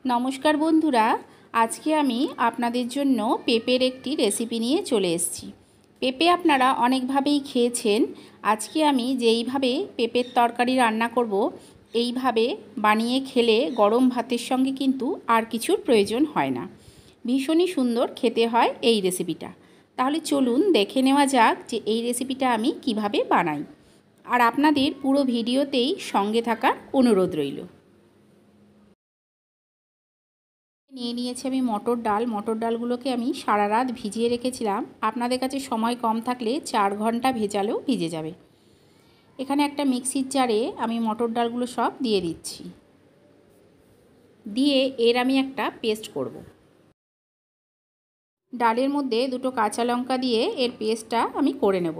নমস্কার বন্ধুরা, আজকে আমি আপনাদের জন্য পেঁপের একটি রেসিপি নিয়ে চলে এসেছি। পেঁপে আপনারা অনেকভাবেই খেয়েছেন। আজকে আমি যেইভাবে পেঁপের তরকারি রান্না করব, এইভাবে বানিয়ে খেলে গরম ভাতের সঙ্গে কিন্তু আর কিছুর প্রয়োজন হয় না। ভীষণই সুন্দর খেতে হয় এই রেসিপিটা। তাহলে চলুন দেখে নেওয়া যাক যে এই রেসিপিটা আমি কিভাবে বানাই। আর আপনাদের পুরো ভিডিওতেই সঙ্গে থাকার অনুরোধ রইল। নিয়ে নিয়েছি আমি মটর ডাল। মটর ডালগুলোকে আমি সারা রাত ভিজিয়ে রেখেছিলাম। আপনাদের কাছে সময় কম থাকলে 4 ঘন্টা ভেজালেও ভিজে যাবে। এখানে একটা মিক্সির জারে আমি মটর ডালগুলো সব দিয়ে দিচ্ছি। দিয়ে এর আমি একটা পেস্ট করব। ডালের মধ্যে 2টো কাঁচা লঙ্কা দিয়ে এর পেস্টটা আমি করে নেব।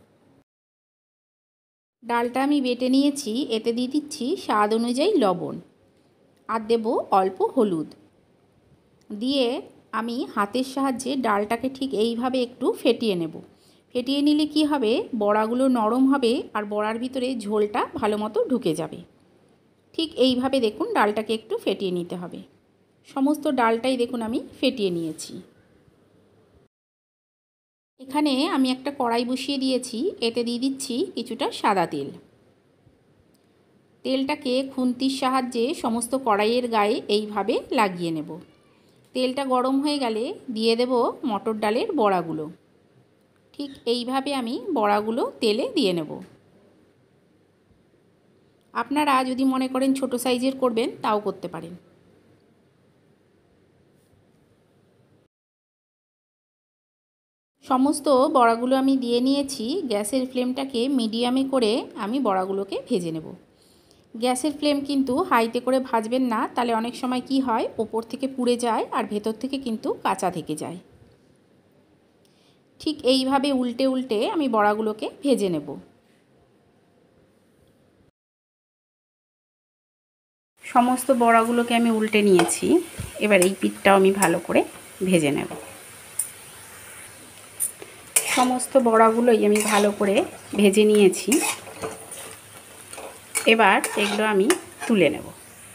ডালটা আমি বেটে নিয়েছি। এতে দিয়ে দিচ্ছি স্বাদ অনুযায়ী লবণ আর দেব অল্প হলুদ। দিয়ে আমি হাতের সাহায্যে ডালটাকে ঠিক এইভাবে একটু ফেটিয়ে নেব। ফেটিয়ে নিলে কি হবে, বড়াগুলো নরম হবে আর বড়ার ভিতরে ঝোলটা ভালো মতো ঢুকে যাবে। ঠিক এইভাবে দেখুন ডালটাকে একটু ফেটিয়ে নিতে হবে। সমস্ত ডালটাই দেখুন আমি ফেটিয়ে নিয়েছি। এখানে আমি একটা কড়াই বসিয়ে দিয়েছি। এতে দিয়ে দিচ্ছি কিছুটা সাদা তেল। তেলটাকে খুন্তির সাহায্যে সমস্ত কড়াইয়ের গায়ে এইভাবে লাগিয়ে নেব। তেলটা গরম হয়ে গেলে দিয়ে দেব মটর ডালের বড়াগুলো। ঠিক এইভাবে আমি বড়াগুলো তেলে দিয়ে নেব। আপনারা যদি মনে করেন ছোট সাইজের করবেন তাও করতে পারেন। সমস্ত বড়াগুলো আমি দিয়ে নিয়েছি। গ্যাসের ফ্লেমটাকে মিডিয়ামে করে আমি বড়াগুলোকে ভেজে নেব। গ্যাসের ফ্লেম কিন্তু হাইতে করে ভাজবেন না, তাহলে অনেক সময় কি হয়, ওপর থেকে পুড়ে যায় আর ভেতর থেকে কিন্তু কাঁচা থেকে যায়। ঠিক এইভাবে উল্টে উল্টে আমি বড়াগুলোকে ভেজে নেব। সমস্ত বড়াগুলোকে আমি উল্টে নিয়েছি। এবার এই পিঠটাও আমি ভালো করে ভেজে নেব। সমস্ত বড়াগুলোই আমি ভালো করে ভেজে নিয়েছি। এবার এগুলো আমি তুলে নেব।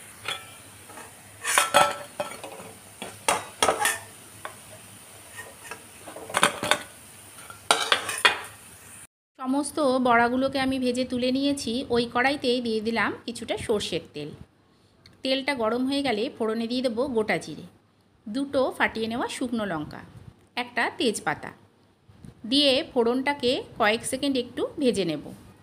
সমস্ত বড়াগুলোকে আমি ভেজে তুলে নিয়েছি। ওই কড়াইতেই দিয়ে দিলাম কিছুটা সর্ষের তেল। তেলটা গরম হয়ে গেলে ফোড়নে দিয়ে দেবো গোটা জিরে, 2টো ফাটিয়ে নেওয়া শুকনো লঙ্কা, একটা তেজপাতা দিয়ে ফোড়নটাকে কয়েক সেকেন্ড একটু ভেজে নেব।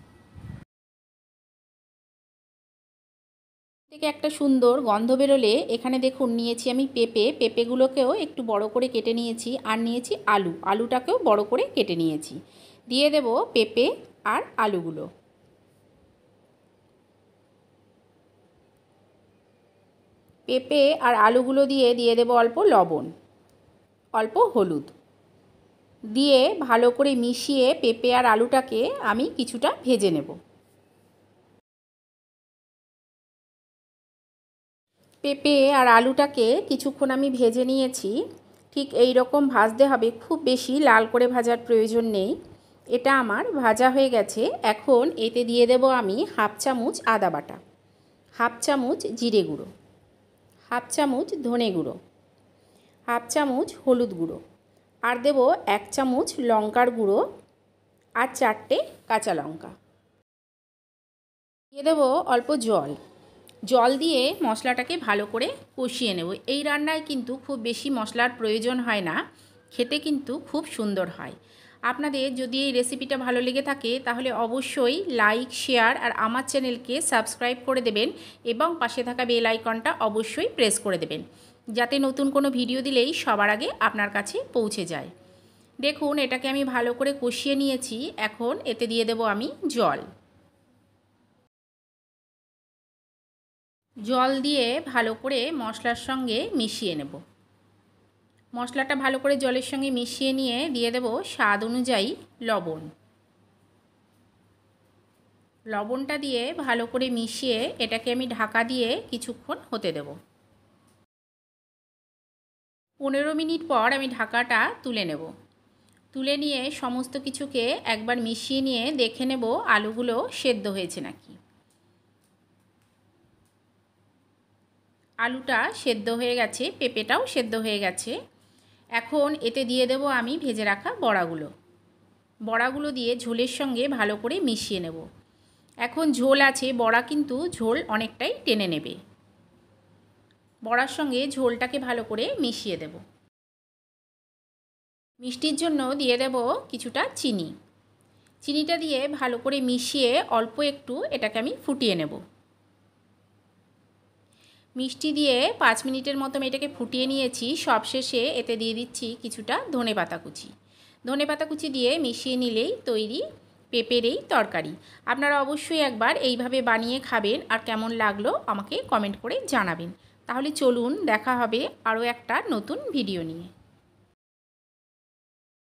থেকে একটা সুন্দর গন্ধ বেরোলে এখানে দেখুন নিয়েছি আমি পেঁপেগুলোকেও একটু বড় করে কেটে নিয়েছি। আর নিয়েছি আলুটাকেও বড় করে কেটে নিয়েছি। দিয়ে দেব পেঁপে আর আলুগুলো। পেঁপে আর আলুগুলো দিয়ে দেব অল্প লবণ, অল্প হলুদ দিয়ে ভালো করে মিশিয়ে পেঁপে আর আলুটাকে আমি কিছুটা ভেজে নেব। পেঁপে আর আলুটাকে কিছুক্ষণ আমি ভেজে নিয়েছি। ঠিক এই রকম ভাজতে হবে, খুব বেশি লাল করে ভাজার প্রয়োজন নেই। এটা আমার ভাজা হয়ে গেছে। এখন এতে দিয়ে দেব আমি 1/2 চামচ আদা বাটা, 1/2 চামচ জিরে গুঁড়ো, 1/2 চামচ ধনে গুঁড়ো, 1/2 চামচ হলুদ গুঁড়ো আর দেব 1 চামচ লঙ্কার গুঁড়ো আর 4টে কাঁচা লঙ্কা। দিয়ে দেব অল্প জল দিয়ে মশলাটাকে ভালো করে কষিয়ে নেব। এই রান্নায় কিন্তু খুব বেশি মশলার প্রয়োজন হয় না, খেতে কিন্তু খুব সুন্দর হয়। আপনাদের যদি এই রেসিপিটা ভালো লেগে থাকে তাহলে অবশ্যই লাইক, শেয়ার আর আমার চ্যানেলকে সাবস্ক্রাইব করে দেবেন এবং পাশে থাকা বেল আইকনটা অবশ্যই প্রেস করে দেবেন, যাতে নতুন কোনো ভিডিও দিলেই সবার আগে আপনার কাছে পৌঁছে যায়। দেখুন এটাকে আমি ভালো করে কষিয়ে নিয়েছি। এখন এতে দিয়ে দেব আমি জল দিয়ে ভালো করে মশলার সঙ্গে মিশিয়ে নেব। মশলাটা ভালো করে জলের সঙ্গে মিশিয়ে নিয়ে দিয়ে দেব স্বাদ অনুযায়ী লবণটা দিয়ে ভালো করে মিশিয়ে এটাকে আমি ঢাকা দিয়ে কিছুক্ষণ হতে দেব। 15 মিনিট পর আমি ঢাকাটা তুলে নেব। তুলে নিয়ে সমস্ত কিছুকে একবার মিশিয়ে নিয়ে দেখে নেব আলুগুলো সেদ্ধ হয়েছে নাকি। আলুটা সেদ্ধ হয়ে গেছে, পেঁপেটাও সেদ্ধ হয়ে গেছে। এখন এতে দিয়ে দেব আমি ভেজে রাখা বড়াগুলো। বড়াগুলো দিয়ে ঝোলের সঙ্গে ভালো করে মিশিয়ে নেব। এখন ঝোল আছে, বড়া কিন্তু ঝোল অনেকটাই টেনে নেবে। বড়ার সঙ্গে ঝোলটাকে ভালো করে মিশিয়ে দেব। মিষ্টির জন্য দিয়ে দেব কিছুটা চিনি। চিনিটা দিয়ে ভালো করে মিশিয়ে অল্প একটু এটাকে আমি ফুটিয়ে নেব। মিষ্টি দিয়ে 5 মিনিটের মতো এটাকে ফুটিয়ে নিয়েছি। সবশেষে এতে দিয়ে দিচ্ছি কিছুটা ধনেপাতা কুচি। ধনেপাতা কুচি দিয়ে মিশিয়ে নিলেই তৈরি পেঁপের এই তরকারি। আপনারা অবশ্যই একবার এইভাবে বানিয়ে খাবেন আর কেমন লাগলো আমাকে কমেন্ট করে জানাবেন। তাহলে চলুন, দেখা হবে আরও একটা নতুন ভিডিও নিয়ে।